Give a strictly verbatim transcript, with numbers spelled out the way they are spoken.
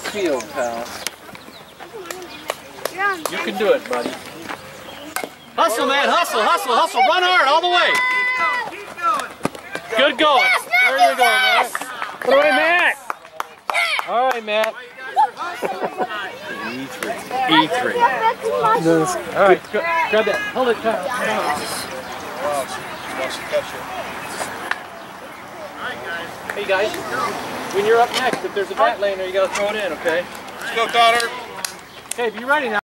field, pal. You can do it, buddy. Hustle, man, hustle, hustle, hustle. Run hard all the way. Good going. There you go, Matt. Put away, Matt. All right, Matt. E three. E three. All right, grab that. Hold it, Kyle. Hey guys, when you're up next, if there's a bat laying there, you gotta throw it in, okay? Let's go, Connor. Okay, be ready now.